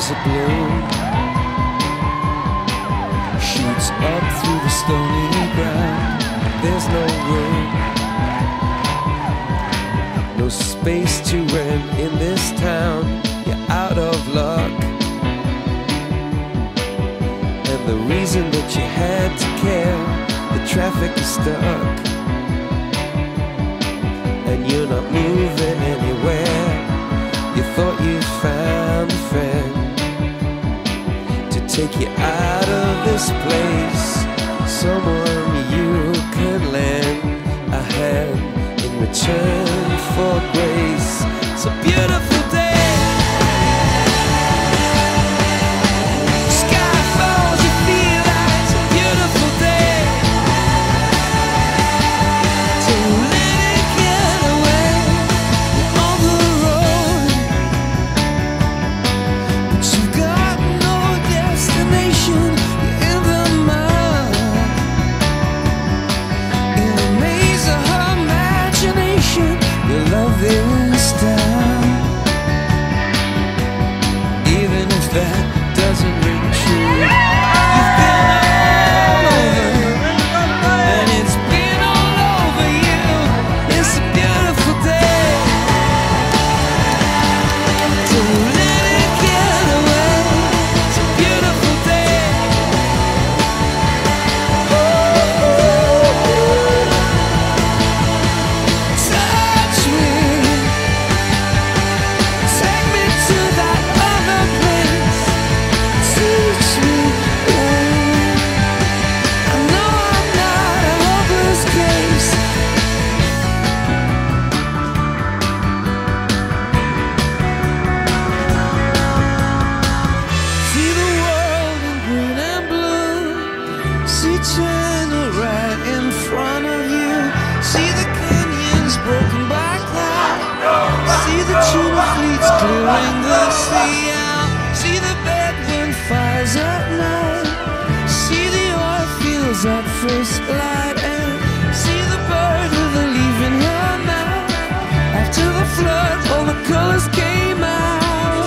flowers are bloom, shoots up through the stony ground. There's no room, no space to rent in this town. You're out of luck, and the reason that you had to care, the traffic is stuck, and you're not moving anywhere. You thought you found a friend to take you out of this place, someone you could lend a hand in return for grace. It's a beautiful day. Sky falls, you feel like it's a beautiful day. So let it get away on the road, but you've got no destination. You're in the mud, in the maze of her imagination. Your love is down, even if that doesn't ring true. You've been all over, and it's been all over you. It's a beautiful day. Don't let it get away. It's a beautiful day. Touch me, take me to that other place. Teach me, I know I'm not a hopeless case. See the world in green and blue. See China right in front of you. See the canyons broken by cloud. See the tuna fleets clearing the sea out. See the bedroom fires at night. See the oil fields at first light. And see the bird with a leaf in her mouth. After the flood, all the colors came out.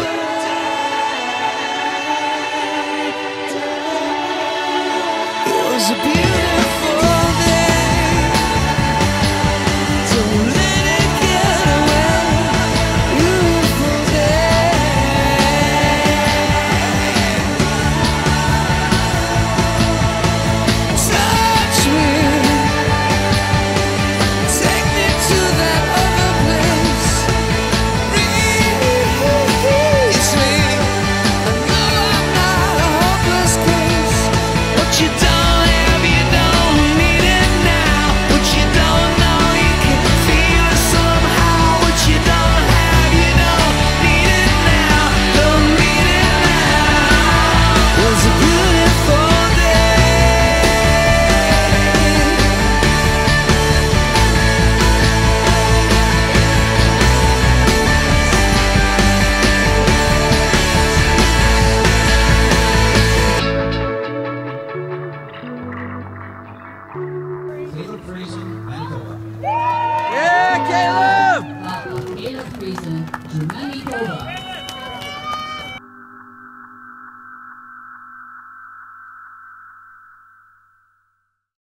It was a beautiful